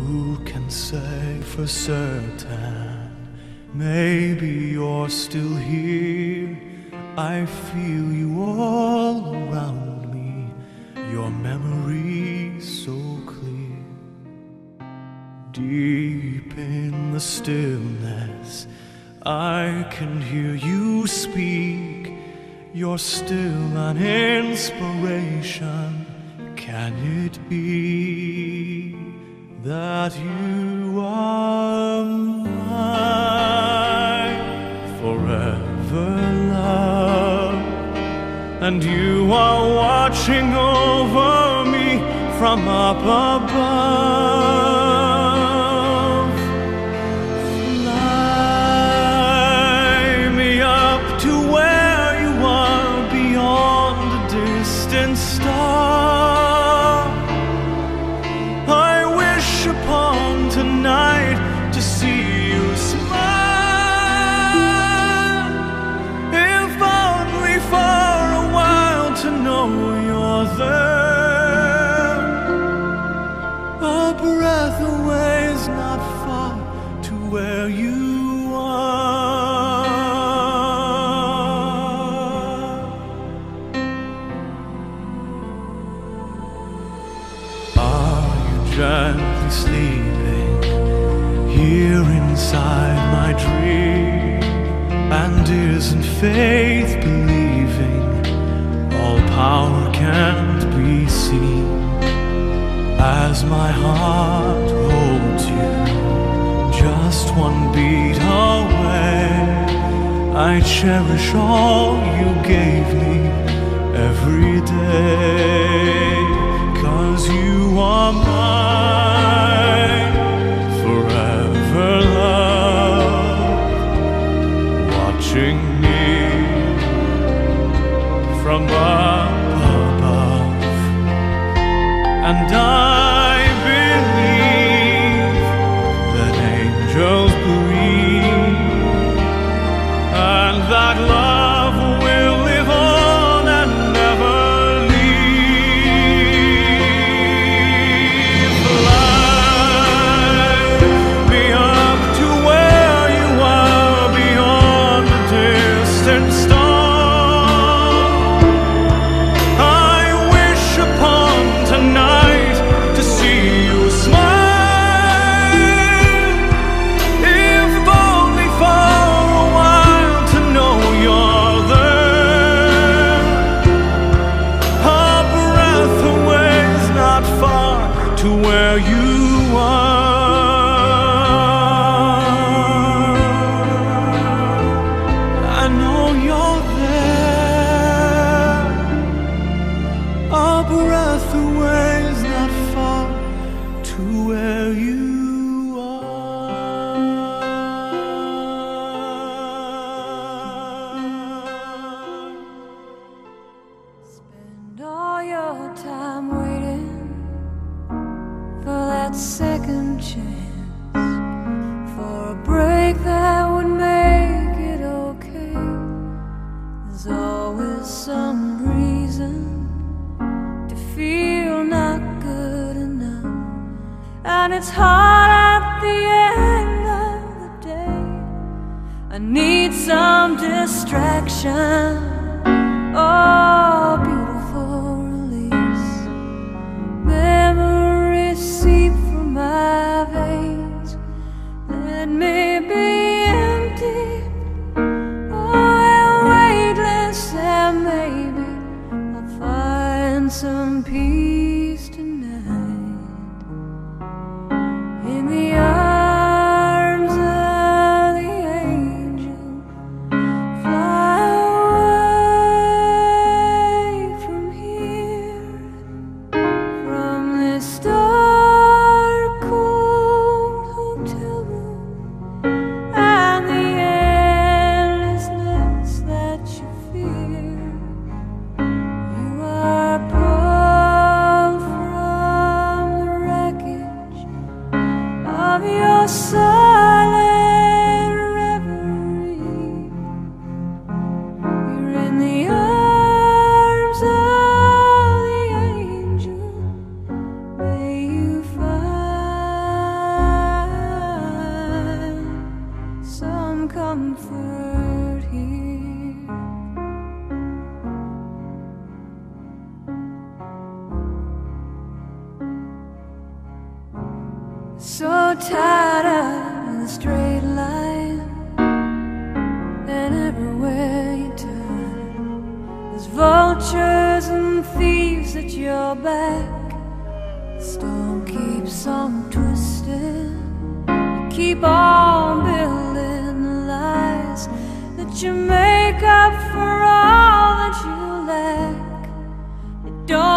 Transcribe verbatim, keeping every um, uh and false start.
Who can say for certain? Maybe you're still here. I feel you all around me, your memory so clear. Deep in the stillness, I can hear you speak. You're still an inspiration. Can it be that you are mine forever, love? And you are watching over me from up above. Fly me up to where you are, beyond a distant star. I wish upon tonight to see you smile, if only for a while to know you're there. A breath away is not far to where you are. Are you gently sleeping here inside my dream? And isn't faith believing all power can't be seen? As my heart holds you just one beat away, I cherish all you gave me every day. 'Cause you are mine forever, love, watching me from up above. And I believe that angels breathe, and that love will live on and never leave. Fly me up to where you are, beyond the distant star. I wish upon tonight to see you smile, if only for a while to know you're there. A breath away is not far to where you are. I know you're there. A breath away is not far to where you are. Spend all your time waiting for that second chance, for a break that would make it okay. There's always some reason to feel not good enough, and it's hard at the end of the day. I need some distraction, oh, beautiful release. Memories seep from my veins. Let me be empty, oh, and weightless, and maybe I'll find some peace tonight in the arms of the angel. Fly away from here, from this dark, cold hotel room, and the endlessness that you fear. You are pulled from the wreckage of your silent reverie. You're in the arms of the angel. May you find tied up in a straight line, and everywhere you turn there's vultures and thieves at your back. The storm keeps on twisting, you keep on building the lies that you make up for all that you lack. You don't